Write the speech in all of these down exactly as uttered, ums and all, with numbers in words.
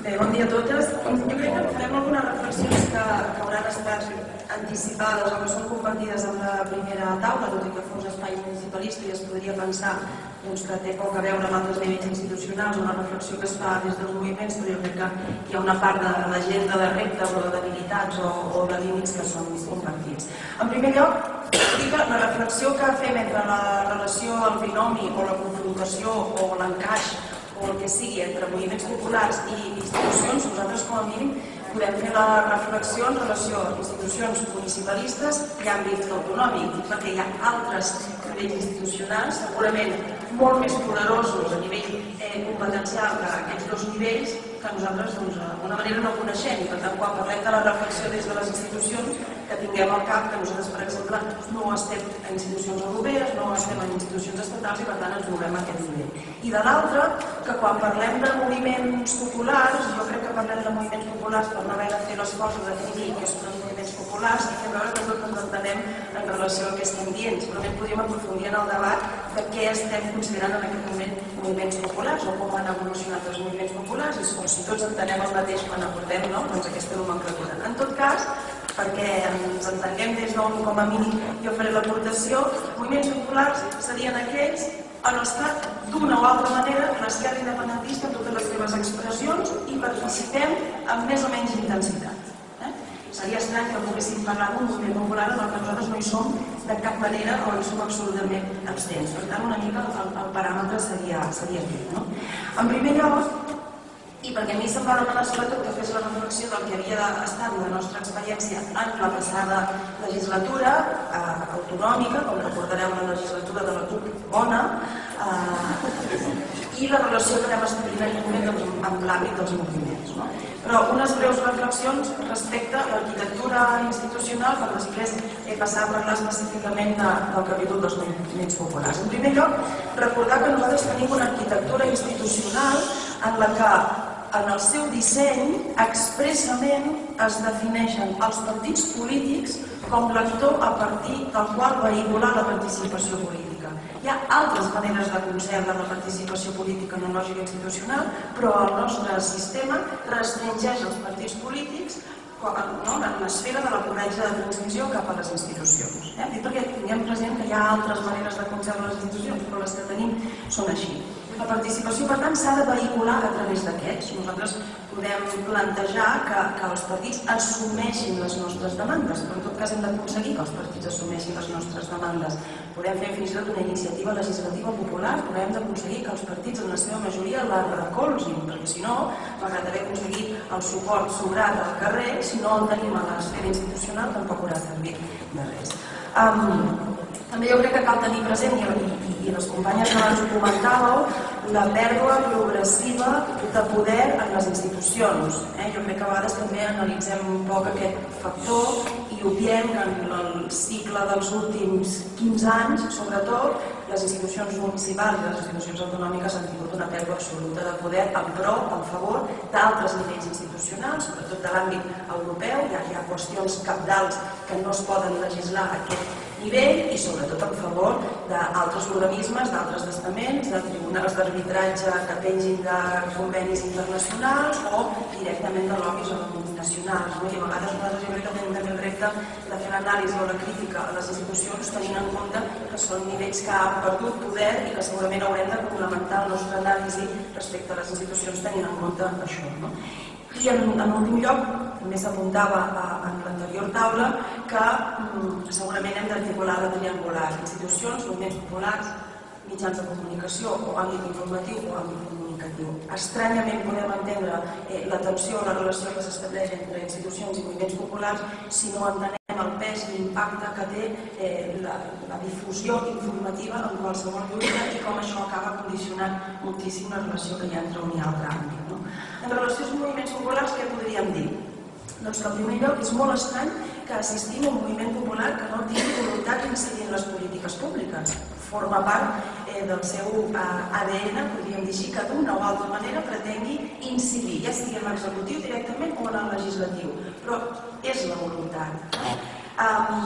Bé, bon dia a totes. Jo crec que farem algunes reflexions que hauran estat anticipades o que són compartides amb la primera taula, tot i que fos espai municipalista i es podria pensar que té poc a veure amb altres nivells institucionals, una reflexió que es fa des dels moviments, però jo crec que hi ha una part de l'agenda de reptes o de debilitats o de límits que són compartits. En primer lloc, dir que la reflexió que fem entre la relació al binomi o la confrontació o l'encaix o el que sigui entre moviments populars i institucions, nosaltres com a mínim podem fer la reflexió en relació a institucions municipalistes i àmbit autonòmic, perquè hi ha altres nivells institucionals, segurament molt més poderosos a nivell competencial que aquests dos nivells, que nosaltres d'alguna manera no coneixem. I per tant, quan parlem de la reflexió des de les institucions, que tinguem al cap que nosaltres, per exemple, no estem en institucions europees, no estem en institucions estatals i per tant ens movem a aquest nivell. I de l'altre, que quan parlem de moviments populars, jo crec que parlem de moviments populars per no haver de fer l'esforç de definir què són moviments populars i fer veure que tot ens entenem en relació al que estem dient. Segurament podríem aprofundir en el debat de què estem considerant en aquest moment moviments populars o com han evolucionat els moviments populars i o si tots entenem el mateix quan aportem aquesta nomenclatura. En tot cas, perquè ens entenguem des d'on com a mínim jo faré l'aportació, moviments populars serien aquells en els que d'una o altra manera l'esquerra independentista en totes les seves expressions i participem amb més o menys intensitat. Seria estrany que poguéssim parlar d'un moviment popular en el que nosaltres no hi som de cap manera o hi som absolutament abstents. Per tant, una mica el paràmetre seria aquest. En primer lloc, i perquè a mi se'm va demanar sobretot que fes la reflexió del que havia estat la nostra experiència en la passada legislatura autonòmica, com recordareu la legislatura de la CUP bona, i la relació que vam establir en aquell moment amb l'àmbit dels moviments. Però unes breus reflexions respecte a l'arquitectura institucional per després passar a parlar específicament del capítol dels moviments populars. En primer lloc, recordar que nosaltres tenim una arquitectura institucional en la que en el seu disseny expressament es defineixen els partits polítics com l'actor a partir del qual vehicular la participació política. Hi ha altres maneres de concert de la participació política en la lògica institucional, però el nostre sistema restringeix els partits polítics en l'esfera de la corretja de transmissió cap a les institucions. Dic perquè tinguem present que hi ha altres maneres de concert de les institucions, però les que tenim són així. La participació, per tant, s'ha de vehicular a través d'aquests. Nosaltres podem plantejar que els partits assumeixin les nostres demandes, però en tot cas hem d'aconseguir que els partits assumeixin les nostres demandes. Podem fer fins i tot una iniciativa legislativa popular, però hem d'aconseguir que els partits en la seva majoria la recolzin, perquè si no, malgrat haver aconseguit el suport sobrat al carrer, si no el tenim a l'esfera institucional tampoc haurà servit de res. També jo crec que cal tenir present, i les companyes que abans ho comentàveu, la pèrdua progressiva de poder en les institucions. Jo crec que a vegades també analitzem un poc aquest factor i obviem que en el cicle dels últims quinze anys, sobretot, les institucions municipals i les institucions autonòmiques han tingut una pèrdua absoluta de poder en pro, en favor d'altres nivells institucionals, sobretot de l'àmbit europeu. Hi ha qüestions cabdals que no es poden legislar a aquest nivell i sobretot en favor d'altres organismes, d'altres estaments, de tribunals d'arbitratge que pengin de convenis internacionals o directament de lobbies o de multinacionals. I a vegades nosaltres jo crec que tenim també el repte de fer l'anàlisi o la crítica a les institucions tenint en compte que són nivells que han perdut poder i que segurament haurem de complementar la nostra anàlisi respecte a les institucions tenint en compte això. I en últim lloc, també s'apuntava en l'anterior taula que segurament hem d'articular la triangular, institucions, moviments populars, mitjans de comunicació o àmbit informatiu o àmbit comunicatiu. Estranyament podem entendre la tensió o la relació que s'estableix entre institucions i moviments populars si no entenem el pes i l'impacte que té la difusió informativa en qualsevol lluita i com això acaba condicionant moltíssim la relació que hi ha entre un i altre àmbit. En relació als moviments populars, què podríem dir? Doncs que en primer lloc és molt estrany que assistim a un moviment popular que no tingui voluntat d'incidir en les polítiques públiques. Forma part del seu A D N, podríem dir així, que d'una o altra manera pretengui incidir, ja sigui en l'executiu directament o en el legislatiu, però és la voluntat.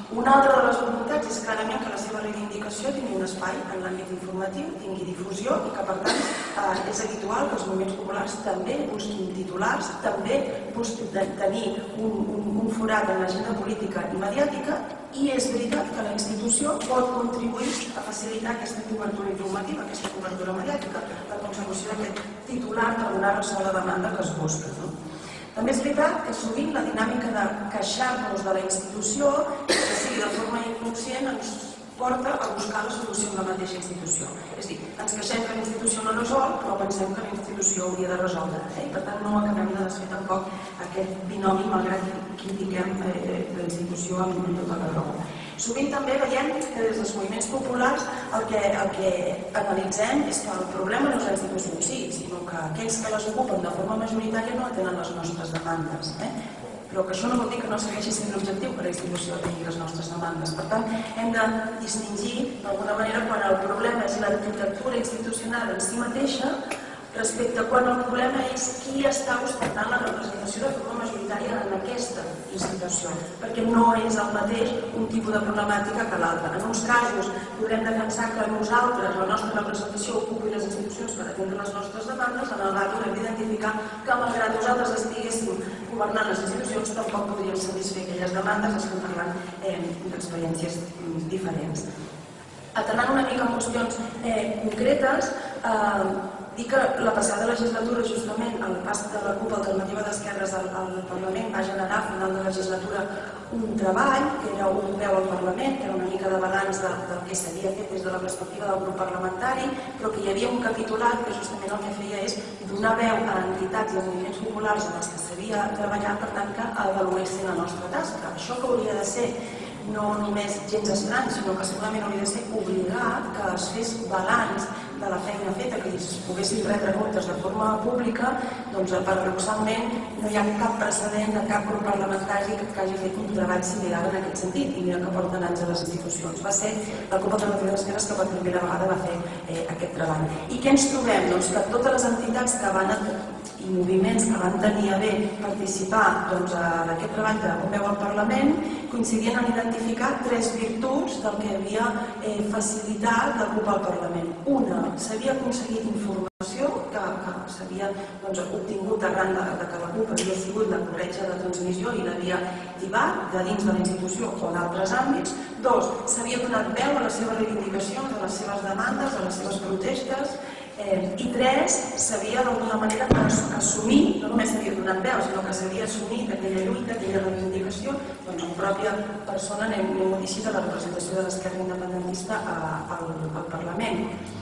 Una altra de les voluntats és clarament que la seva reivindicació tingui un espai en l'àmbit informatiu, tingui difusió i que, per tant, eh, és habitual que els moviments populars també busquin titulars, també busquin tenir un, un, un forat en l'agenda política i mediàtica, i és veritat que la institució pot contribuir a facilitar aquesta cobertura informativa, aquesta cobertura mediàtica, la consecució d'aquest titular per donar ressò a la demanda que es busca. No? També és veritat que sovint la dinàmica de queixar-nos de la institució, que sigui de forma inconscient, ens porta a buscar la solució en la mateixa institució. És a dir, ens queixem que la institució no resol, però pensem que la institució hauria de resoldre. Eh? Per tant, no acabem de desfer tampoc aquest binomi, malgrat que critiquem eh, la institució amb tota la raó. Sovint també veiem que des dels moviments populars el que, el que analitzem és que el problema no és la institució en si, sinó que aquells que les ocupen de forma majoritària no atenen les nostres demandes. Eh? Però que això no vol dir que no segueixi sent l'objectiu que la institució tingui les nostres demandes. Per tant, hem de distingir d'alguna manera quan el problema és l'arquitectura institucional en si mateixa respecte a quan el problema és qui està ostentant la representació de forma majoritària en aquesta institució, perquè no és el mateix un tipus de problemàtica que l'altre. En uns casos podrem defensar que nosaltres, la nostra representació, ocupi les institucions per atendre les nostres demandes, en el altre haurem d'identificar que malgrat nosaltres estiguéssim governant les institucions tampoc podríem satisfer aquelles demandes, estem parlant eh, d'experiències diferents. Atenant una mica en qüestions eh, concretes, eh, dir que la passada legislatura, justament, el pas de la CUP Alternativa d'Esquerres al, al Parlament va generar a final de legislatura un treball, que era un veu al Parlament, que era una mica de balanç de, del que s'havia fet des de la perspectiva del grup parlamentari, però que hi havia un capitulat que justament el que feia és donar veu a entitats i a moviments populars en els que s'havia treballat, per tant, que avaluessin la nostra tasca. Això que hauria de ser no només gens estrany, sinó que segurament hauria de ser obligat que es fes balanç de la feina feta, que es poguessin retre comptes de forma pública, doncs paradoxalment no hi ha cap precedent de cap grup parlamentari que hagi fet un treball similar en aquest sentit, i mira que porten anys a les institucions. Va ser la CUP Alternativa d'Esquerres que per primera vegada va fer eh, aquest treball. I què ens trobem? Doncs que totes les entitats que van i moviments que van tenir a bé participar doncs, en aquest treball de Un veu al Parlament coincidien en identificar tres virtuts del que havia eh, facilitat la CUP al Parlament. Una, s'havia aconseguit informació que, que s'havia doncs, obtingut arran de, de que la CUP havia sigut la corretja de transmissió i l'havia lligat de dins de la institució o d'altres àmbits. Dos, s'havia donat veu a les seves reivindicacions, a les seves demandes, a les seves protestes. Eh, I tres, s'havia d'alguna manera assumir, no només s'havia donat veu, sinó que s'havia assumit aquella lluita, aquella reivindicació, doncs en pròpia persona anem a dir de la representació de l'esquerra independentista a, al, al Parlament.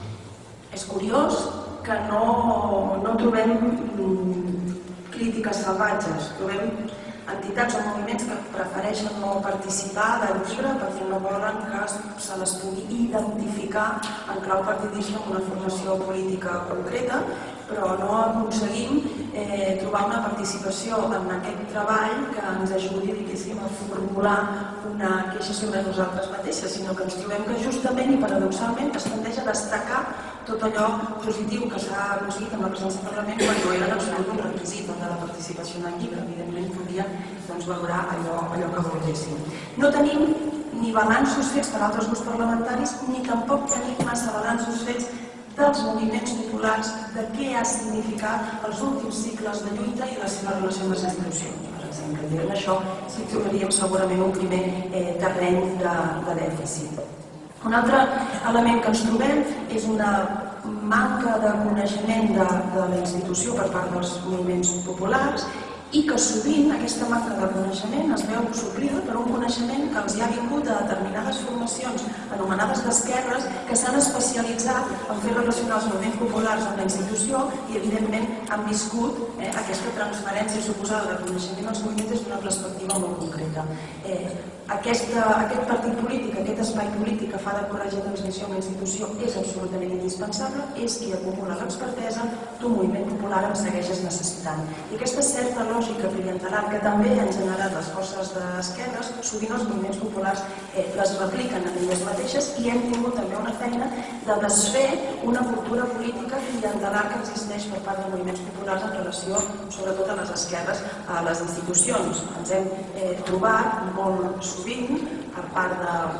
És curiós que no, no trobem mm, crítiques salvatges, trobem entitats o moviments que prefereixen no participar de lliure perquè no volen que se les pugui identificar en clau partidista amb una formació política concreta, però no aconseguim eh, trobar una participació en aquest treball que ens ajudi, diguéssim, a formular una queixa sobre nosaltres mateixes, sinó que ens trobem que justament i paradoxalment es tendeix a destacar tot allò positiu que s'ha aconseguit amb la presència del Parlament quan no era en absolut un requisit de la participació en el llibre. Evidentment, podia doncs, valorar allò, allò que volguéssim. No tenim ni balanços fets per altres grups parlamentaris, ni tampoc tenim massa balanços fets dels moviments populars de què ha significat els últims cicles de lluita i la seva relació amb les institucions. Per exemple, i en això sí que trobaríem segurament un primer eh, terreny de, de dèficit. Un altre element que ens trobem és una manca de coneixement de, de la institució per part dels moviments populars i que sovint aquesta manca de coneixement es veu suplida per un coneixement que els hi ha vingut a determinades formacions anomenades d'esquerres que s'han especialitzat en fer relacionar els moviments populars amb la institució i evidentment han viscut eh, aquesta transferència suposada de coneixement als moviments des d'una perspectiva molt concreta. Eh, aquesta, aquest partit polític, aquest espai polític que fa de corretja de transmissió amb la institució és absolutament indispensable, és qui acumula l'expertesa, tu moviment popular em segueixes necessitant. I aquesta certa lògica clientelar que també han generat les forces d'esquerres, sovint els moviments populars les repliquen en elles mateixes i hem tingut també una feina de desfer una cultura política clientelar que existeix per part de moviments populars en relació, sobretot a les esquerres, a les institucions. Ens hem trobat molt sovint, per part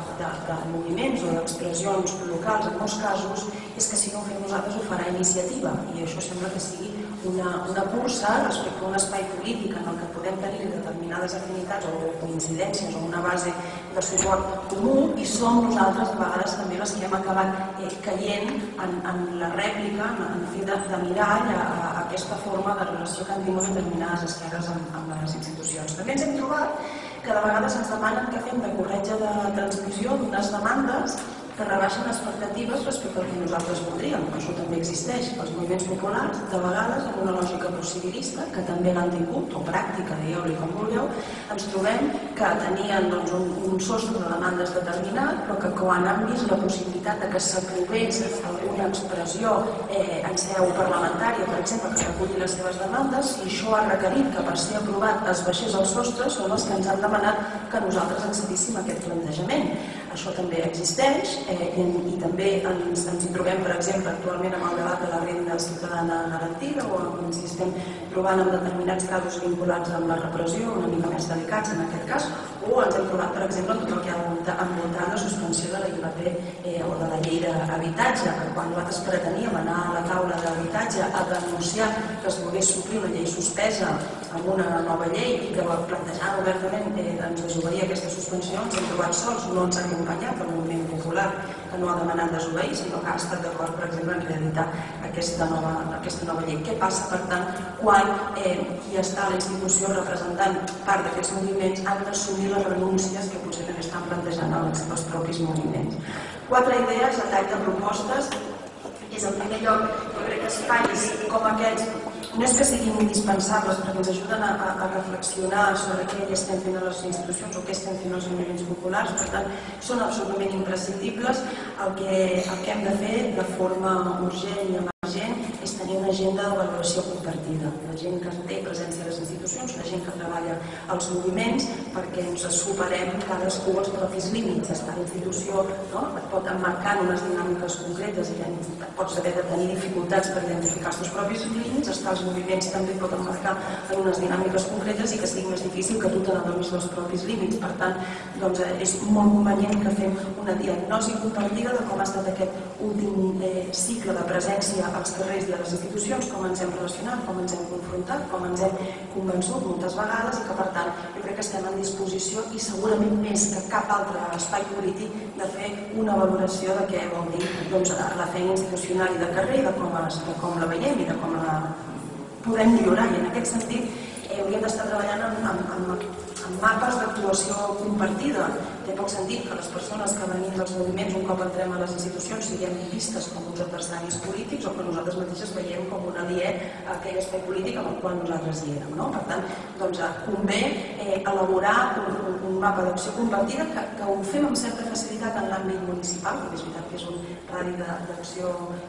de moviments o d'expressions locals, en molts casos, és que si no ho fem nosaltres ho farà iniciativa, i això sembla que sigui una cursa respecte a un espai polític en el que podem tenir determinades afinitats o coincidències o una base de suport comú, i som nosaltres a vegades també les que hem acabat caient en la rèplica, en fi, de mirall a aquesta forma de relació que han tingut determinades esquerres amb les institucions. També ens hem trobat que de vegades ens demanen que fem de corretja de transmissió d'unes demandes que rebaixen expectatives respecte al que nosaltres voldríem. Això també existeix. Els moviments populars, de vegades, en una lògica possibilista, que també l'han tingut, o pràctica, digueu-li com vulgueu, ens trobem que tenien un sostre de demandes determinat, però que quan han vist la possibilitat que s'aprovés alguna expressió en seu parlamentària, per exemple, que reculli les seves demandes, si això ha requerit que per ser aprovat es baixés el sostre, són els que ens han demanat que nosaltres accedíssim a aquest plantejament. Això també existeix i també ens hi trobem, per exemple, actualment amb el debat de la renda ciutadana garantida o ens hi estem trobant en determinats casos vinculats amb la repressió, una mica més delicats en aquest cas, o ens hem trobat, per exemple, tot el que ha envoltat la suspensió de la I L P o de la llei d'habitatge, que quan nosaltres preteníem anar a la taula d'habitatge a denunciar que es volgués suplir una llei suspesa amb una nova llei i que plantejant obertament ens desobeïa aquesta suspensió, ens hem trobat sols, no ens ha acompanyat el moviment popular, que no ha demanat desobeir, sinó que ha estat d'acord, per exemple, en reeditar aquesta nova llei. Què passa, per tant, quan qui està a la institució representant part d'aquests moviments han d'assumir les renúncies que potser també estan plantejant els propis moviments? Quatre idees a tall de propostes. És, en primer lloc, jo crec que espais com aquests no és que siguin indispensables perquè ens ajuden a reflexionar sobre què estem fent a les institucions o què estem fent als moviments populars, per tant, són absolutament imprescindibles. El que hem de fer de forma urgent i emergent és tenir una agenda de valoració compartida. La gent que té presència a les institucions, la gent que treballa als moviments, perquè ens superem cadascú els propis límits. Estar a la institució et pot emmarcar en unes dinàmiques concretes i pots haver de tenir dificultats per identificar els teus propis límits. Estar als moviments també pot emmarcar en unes dinàmiques concretes i que sigui més difícil que tu te n'adonis dels propis límits. Per tant, és molt convenient que fem una diagnosi compartida de com ha estat aquest últim cicle de presència als carrers i a les institucions, com ens hem relacionat, com ens hem confrontat, com ens hem convençut moltes vegades i que, per tant, jo crec que estem en disposició i segurament més que cap altre espai polític de fer una valoració de què vol dir la feina institucional i de carrer i de com la veiem i de com la podem millorar. I en aquest sentit hauríem d'estar treballant en mapes d'actuació compartida. Té poc sentit que les persones que venim dels moviments un cop entrem a les institucions siguem vistes com uns adversaris polítics o que nosaltres mateixes veiem com un aliè a aquell espai polític amb el qual nosaltres hi érem. Per tant, convé elaborar un mapa d'acció compartida que ho fem amb certa facilitat en l'àmbit municipal, perquè és veritat que és un radi d'acció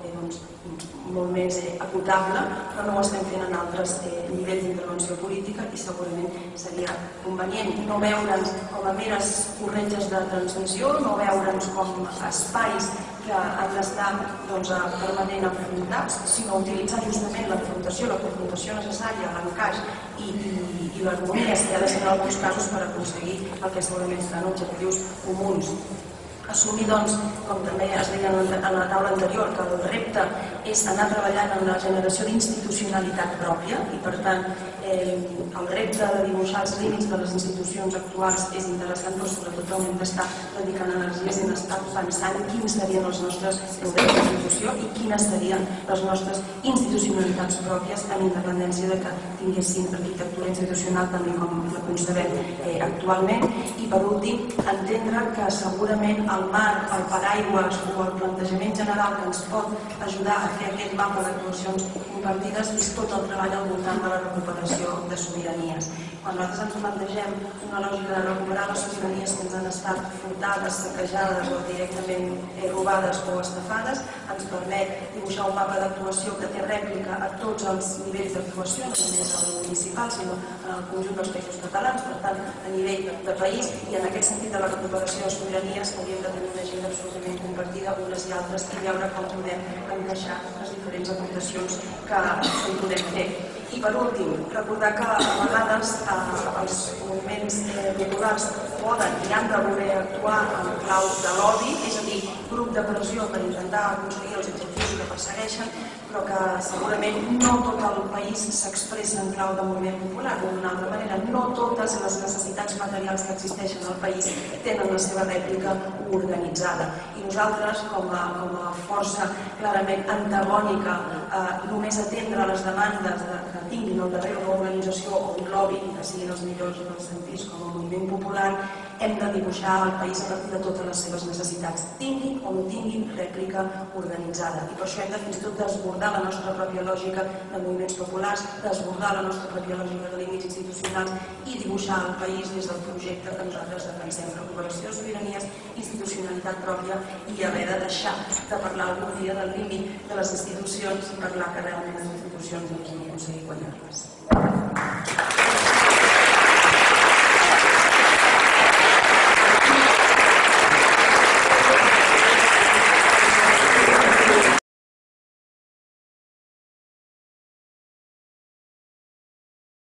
molt més acotable, però no ho estem fent en altres nivells d'intervenció política i segurament seria convenient no veure'ns com a meres corretges de transmissió, no veure'ns com espais que han d'estar permanent enfrontats, sinó utilitzar justament l'enfrontació, la confrontació necessària, l'encaix i l'harmonia, si ha de ser en alguns casos, per aconseguir el que segurament seran objectius comuns. Assumir, doncs, com també es deia en la taula anterior, que el repte és anar treballant en la generació d'institucionalitat pròpia i, per tant, el repte de dibuixar els límits de les institucions actuals és interessant, però sobretot hem d'estar dedicant energies i d'estar pensant quins serien els nostres models d'institució i quines serien les nostres institucionalitats pròpies en independència de que tinguessin arquitectura institucional també com la concebem actualment. I, per últim, entendre que segurament el marc, el paraigües o el plantejament general que ens pot ajudar a fer aquest mapa d'actuacions compartides és tot el treball al voltant de la recuperació de sobiranies. Quan nosaltres ens plantegem una lògica de recuperar les sobiranies que ens han estat furtades, saquejades o directament robades o estafades, ens permet dibuixar un mapa d'actuació que té rèplica a tots els nivells d'actuació, no només al municipal, sinó en el conjunt dels països catalans, per tant, a nivell de país, i en aquest sentit de la recuperació de sobiranies hauríem de tenir una agenda absolutament compartida unes i altres i veure com podem encaixar les diferents aportacions que hi podem fer. I per últim, recordar que a vegades els moviments populars poden i han de voler actuar en clau de lobby, és a dir, grup de pressió per intentar aconseguir els objectius que persegueixen, però que segurament no tot el país s'expressa en clau de moviment popular. D'una altra manera, no totes les necessitats materials que existeixen al país tenen la seva rèplica organitzada. I nosaltres, com a força clarament antagònica, només atendre les demandes que tinguin al darrere una organització o un lobby, que siguin els millors dels sentits com a moviment popular, hem de dibuixar el país a partir de totes les seves necessitats, tinguin o no tinguin rèplica organitzada. I per això hem de fins i tot desbordar la nostra pròpia lògica de moviments populars, desbordar la nostra pròpia lògica de límits institucionals i dibuixar el país des del projecte que nosaltres defensem, recuperació de sobiranies, institucionalitat pròpia i haver de deixar de parlar algun dia del límit de les institucions i parlar que realment les institucions ens han aconseguit guanyar-les.